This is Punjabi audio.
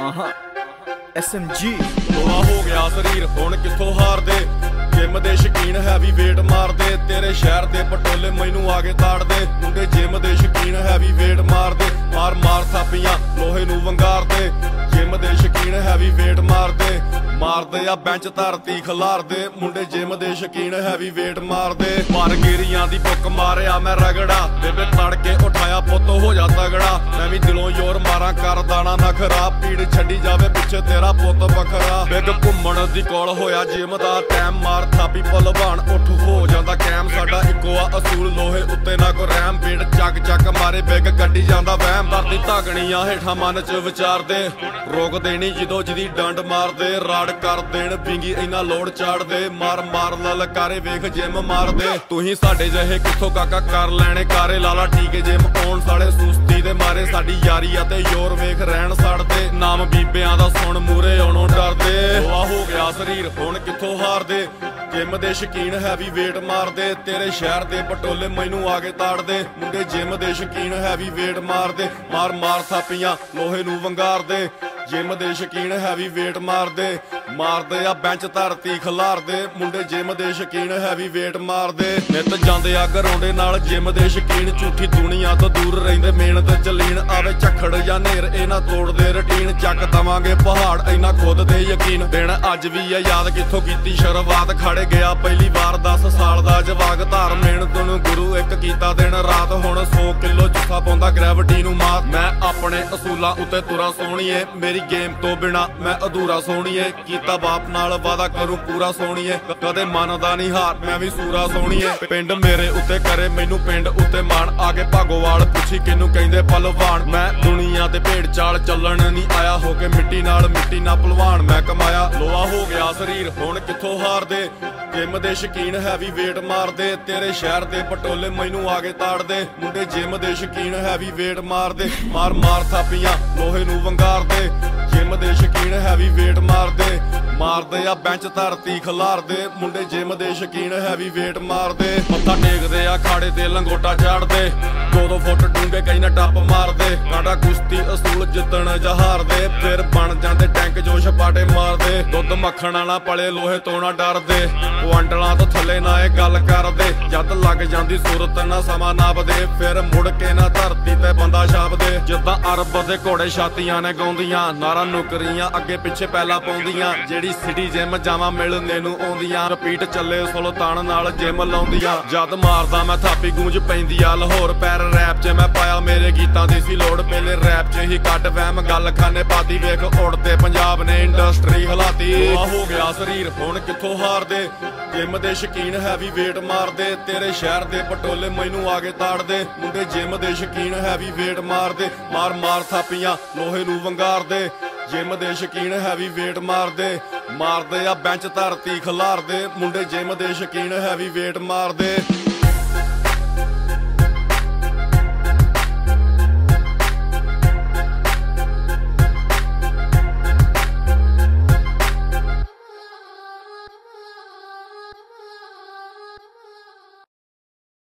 SMG ਲੋਹਾ ਹੋ ਗਿਆ ਸਰੀਰ ਹੁਣ ਕਿੱਥੋਂ ਹਾਰਦੇ। ਜਿਮ ਦੇ ਸ਼ਕੀਨ ਹੈਵੀ ਵੇਟ ਮਾਰਦੇ। ਤੇਰੇ ਸ਼ਹਿਰ ਦੇ ਪਟੋਲੇ ਮੈਨੂੰ ਆ ਕੇ ਤਾੜਦੇ। ਮੁੰਡੇ ਜਿਮ ਦੇ ਸ਼ਕੀਨ ਹੈਵੀ ਵੇਟ ਮਾਰਦੇ। ਮਾਰ ਮਾਰ ਥਾਪੀਆਂ ਲੋਹੇ ਨੂੰ ਵੰਗਾਰਦੇ। ਜਿਮ ਦੇ ਸ਼ਕੀਨ ਹੈਵੀ ਵੇਟ ਮਾਰਦੇ। ਮਾਰਦੇ ਆ ਬੈਂਚ ਧਰਤੀ ਖਿਲਾਰਦੇ। ਮੁੰਡੇ ਜਿਮ ਦੇ ਸ਼ਕੀਨ ਹੈਵੀ ਵੇਟ ਮਾਰਦੇ। ਮਾਰ ਗੇਰੀਆਂ ਦੀ ਬੁੱਕ ਮਾਰਿਆ ਮੈਂ ਰਗੜਾ। ਬੇਬੇ ਤੜ ਕੇ ਉਠਾਇਆ ਪੁੱਤ ਹੋ ਜਾ ਤਗੜਾ। ਮੈਂ ਵੀ ਦਿਲੋਂ ਜ਼ੋਰ ਮਾਰਾਂ ਕਰ ਦਾਣਾ ਨਖਰਾ। ਪੀੜ ਛੱਡੀ ਜਾਵੇ ਪਿੱਛੇ ਤੇਰਾ ਪੁੱਤ ਵੱਖਰਾ। ਬਿੱਗ ਘੁੰਮਣ ਦੀ ਕੋਲ ਹੋਇਆ ਜਿਮ ਦਾ ਟਾਈਮ। ਮਾਰ ਥਾਪੀ ਭਲਵਾਨ ਉੱਠ ਹੋ ਜਾਂਦਾ ਕੈਮ। ਸਾਡਾ ਇੱਕੋ ਆ ਅਸੂਲ ਲੋਹੇ ਉੱਤੇ ਨਾ ਕੋ ਰਹਿਮ। ਬੇੜ ਚੱਕ ਚੱਕ ਮਾਰੇ ਬਿੱਗ ਕੱਢੀ ਜਾਂਦਾ ਵਹਿਮ। ਧਰਤੀ ਧਾਗਣੀਆਂ ਹੇਠਾਂ ਮਨ ਚ ਵਿਚਾਰਦੇ। ਰੋਕ ਦੇਣੀ ਜਦੋਂ ਜਿਹਦੀ ਡੰਡ ਮਾਰਦੇ। ਰਾੜ ਕਰ ਦੇਣ ਪਿੰਗੀ ਇੰਨਾ ਲੋੜ ਚਾੜਦੇ। ਮਾਰ ਮਾਰ ਲਲਕਾਰੇ ਵੇਖ ਜਿਮ ਮਾਰਦੇ। ਤੁਸੀਂ ਸਾਡੇ ਜਿਹੇ ਕਿੱਥੋਂ ਕਾਕਾ ਕਰ ਲੈਣੇ ਕਾਰੇ। ਲਾਲਾ ਠੀਕੇ ਜਿਮ ਆਉਣ ਸਾਲੇ ਸੁਸਤੀ ਦੇ ਮਾਰੇ। ਸਾਡੀ ਯਾਰੀ ਅਤੇ ਯੋਰ ਵੇਖ ਰਹਿਣ ਸੜਦੇ। ਨਾਮ ਬੀਬਿਆਂ ਦਾ ਸੁਣ ਮੂਰੇ ਆਉਣੋਂ ਡਰਦੇ। ਲੋਹਾ ਹੋ ਗਿਆ ਸਰੀਰ ਹੁਣ ਕਿੱਥੋਂ ਹਾਰਦੇ। ਜਿਮ ਦੇ ਸ਼ਕੀਨ ਹੈਵੀ ਵੇਟ ਮਾਰਦੇ। ਤੇਰੇ ਸ਼ਹਿਰ ਦੇ ਪਟੋਲੇ ਮੈਨੂੰ ਆ ਕੇ ਤਾੜਦੇ। ਮੁੰਡੇ ਜਿਮ ਦੇ ਸ਼ਕੀਨ ਹੈਵੀ ਵੇਟ ਮਾਰਦੇ। ਮਾਰ ਮਾਰ ਥਾਪੀਆਂ ਲੋਹੇ ਨੂੰ ਵੰਗਾਰਦੇ। ਜਿਮ ਦੇ ਸ਼ਕੀਨ ਹੈਵੀ ਵੇਟ ਮਾਰਦੇ। ਮਾਰਦੇ ਆ ਬੈਂਚ ਧਰਤੀ ਖਿਲਾਰਦੇ। ਮੁੰਡੇ ਜਿਮ ਦੇ ਸ਼ਕੀਨ ਹੈਵੀ ਵੇਟ ਮਾਰਦੇ। ਨਿੱਤ ਜਾਂਦੇ ਆ ਗਰਾਉਂਡੇ ਨਾਲ ਜਿਮ ਦੇ ਸ਼ਕੀਨ। ਝੂਠੀ ਦੁਨੀਆ ਤੋਂ ਦੂਰ ਰਹਿੰਦੇ ਮਿਹਨਤ ਚ ਲੀਨ। ਆਵੇ ਝੱਖੜ ਜਾਂ ਨੇਰ ਇਹਨਾਂ ਤੋੜਦੇ ਰੁਟੀਨ। ਚੱਕ ਦਵਾਂਗੇ ਪਹਾੜ ਇਹਨਾਂ ਖੁਦ ਦੇ ਯਕੀਨ। ਦਿਨ ਅੱਜ ਵੀ ਆ ਯਾਦ ਕਿੱਥੋਂ ਕੀਤੀ ਸ਼ੁਰੂਆਤ। ਖੜੇ ਗਿਆ ਪਹਿਲੀ ਵਾਰ 10 ਸਾਲ ਦਾ ਜਵਾਕ। ਧਾਰ ਮਿਹਨਤ ਨੂੰ ਗੁਰੂ ਇੱਕ ਕੀਤਾ ਦਿਨ ਰਾਤ। ਹੁਣ 100 ਕਿਲੋ ਜੁੱਸਾ ਪਾਉਂਦਾ ਗ੍ਰੈਵਿਟੀ ਨੂੰ ਮਾਤ। ਮੈਂ ਆਪਣੇ ਅਸੂਲਾਂ ਉੱਤੇ ਤੁਰਾ ਸੋਹਣੀਏ। ਮੇਰੀ ਗੇਮ ਤੋਂ ਬਿਨਾ ਮੈਂ ਅਧੂਰਾ ਸੋਹਣੀਏ। ਕੀਤਾ ਬਾਪ ਨਾਲ ਵਾਦਾ ਕਰੂੰ ਪੂਰਾ ਸੋਹਣੀਏ। ਕਦੇ ਮੰਨਦਾ ਨਹੀਂ ਹਾਰ ਮੈਂ ਵੀ ਸੂਰਾ ਸੋਹਣੀਏ। ਪਿੰਡ ਮੇਰੇ ਉੱਤੇ ਕਰੇ ਮੈਨੂੰ ਪਿੰਡ ਉੱਤੇ ਮਾਣ। ਆ ਕੇ ਭਾਗੋਵਾਲ ਪੁੱਛੀ ਕਿਨੂੰ ਕਹਿੰਦੇ ਭਲਵਾਨ। ਮੈਂ ਦੁਨੀਆ ਤੇ ਭੇਡ ਚਾਲ ਚੱਲਣ ਨਹੀਂ ਆਇਆ। ਹੋ ਕੇ ਮਿੱਟੀ ਨਾਲ ਭਲਵਾਨ ਮੈਂ ਕਮਾਇਆ। ਲੋਹਾ ਹੋ ਗਿਆ ਸਰੀਰ ਹੁਣ ਕਿੱਥੋਂ ਹਾਰਦੇ। ਜਿਮ ਦੇ ਸ਼ਕੀਨ ਹੈਵੀ ਵੇਟ ਮਾਰਦੇ। ਤੇਰੇ ਸ਼ਹਿਰ ਦੇ ਪਟੋਲੇ ਮੈਨੂੰ ਆ ਕੇ ਤਾੜਦੇ। ਮੁੰਡੇ ਜਿਮ ਦੇ ਸ਼ਕੀਨ ਹੈਵੀ ਵੇਟ ਮਾਰਦੇ। ਮਾਰ ਮਾਰ ਥਾਪੀਆਂ ਲੋਹੇ ਨੂੰ ਵੰਗਾਰਦੇ। ਜਿਮ ਦੇ ਸ਼ਕੀਨ ਹੈਵੀ ਵੇਟ ਮਾਰਦੇ। ਮਾਰਦੇ ਆ ਬੈਂਚ ਧਰਤੀ ਖਿਲਾਰਦੇ। ਮੁੰਡੇ ਜਿਮ ਦੇ ਸ਼ਕੀਨ ਹੈਵੀ ਵੇਟ ਮਾਰਦੇ। ਮੱਥਾ ਟੇਕਦੇ ਆ ਖਾੜੇ ਤੇ ਲੰਗੋਟਾ ਝਾੜਦੇ। 2-2 ਫੁੱਟ ਡੂੰਘੇ ਕਈ ਨਾ ਟੱਪ ਮਾਰਦੇ। ਕਾਡਾ ਕੁਸ਼ਤੀ ਅਸੂਲ ਜਿੱਤਣ ਜਹਾਰਦੇ। ਫਿਰ ਬਣ ਜਾਂਦੇ ਟੈਂਕ ਜੋ ਛਪਾਟੇ ਮਾਰਦੇ। ਦੁੱਧ ਮੱਖਣ ਵਾਲਾ ਪਲੇ ਲੋਹੇ ਤੋਂ ਨਾ ਡਰਦੇ। ਕੁਆਂਟਲਾਂ ਤੋਂ ਥੱਲੇ ਨਾ ਇਹ ਗੱਲ ਕਰਦੇ। ਜਦ ਲੱਗ ਜਾਂਦੀ ਸੂਰਤ ਨਾ ਸਮਾਂ ਨਾਪਦੇ। ਫਿਰ ਮੁੜ ਕੇ ਨਾ ਧਰਤੀ ਤੇ ਬੰਦਾ ਛਾਪਦੇ। ਜਿੱਦਾਂ ਅਰਬ ਦੇ ਘੋੜੇ ਛਾਤੀਆਂ ਨੇ ਗਾਉਂਦੀਆਂ। ਨਾਰਾ ਨੌਕਰੀਆਂ ਅੱਗੇ ਪਿੱਛੇ ਪਹਿਲਾਂ ਪਾਉਂਦੀਆਂ। ਜਿਹੜੀ ਸਿਟੀ ਜਿਮ ਜਾਵਾਂ ਮਿਲਣੇ ਨੂੰ ਆਉਂਦੀਆਂ। ਰਿਪੀਟ ਚੱਲੇ ਸੁਲਤਾਨ ਨਾਲ ਜਿਮ ਲਾਉਂਦੀਆਂ। ਜਦ ਮਾਰਦਾ ਮੈਂ ਥਾਪੀ ਗੂੰਜ ਪੈਂਦੀ ਆ ਲਾਹੌਰ। ਪੈਰ ਰੈਪ 'ਚ ਮੈਂ ਪਾਇਆ ਮੇਰੇ ਗੀਤਾਂ ਦੀ ਸੀ ਲੋੜ। ਪਹਿਲੇ ਰੈਪ 'ਚ ਹੀ ਕੱਢ ਵਹਿਮ ਗੱਲ ਖਾਨੇ ਪਾਤੀ। ਵੇਖ ਉੜਦੇ ਪੰਜਾਬ ਨੇ ਇੰਡਸਟਰੀ ਹਲਾਤੀ। ਲੋਹਾ ਹੋ ਗਿਆ ਸਰੀਰ ਹੁਣ ਕਿੱਥੋਂ ਹਾਰਦੇ। ਜਿਮ ਦੇ ਸ਼ਕੀਨ ਹੈਵੀ ਵੇਟ ਮਾਰਦੇ। ਤੇਰੇ ਸ਼ਹਿਰ ਦੇ ਪਟੋਲੇ ਮੈਨੂੰ ਆ ਕੇ ਤਾੜਦੇ। ਮੁੰਡੇ ਜਿਮ ਦੇ ਸ਼ਕੀਨ ਹੈਵੀ ਵੇਟ ਮਾਰਦੇ। ਮਾਰ ਮਾਰ ਥਾਪੀਆਂ ਲੋਹੇ ਨੂੰ ਵੰਗਾਰਦੇ। ਜਿਮ ਦੇ ਸ਼ਕੀਨ ਹੈਵੀ ਵੇਟ ਮਾਰਦੇ। ਮਾਰਦੇ ਆ ਬੈਂਚ ਧਰਤੀ ਖਿਲਾਰਦੇ। ਮੁੰਡੇ ਜਿਮ ਦੇ ਸ਼ਕੀਨ ਹੈਵੀ ਵੇਟ ਮਾਰਦੇ।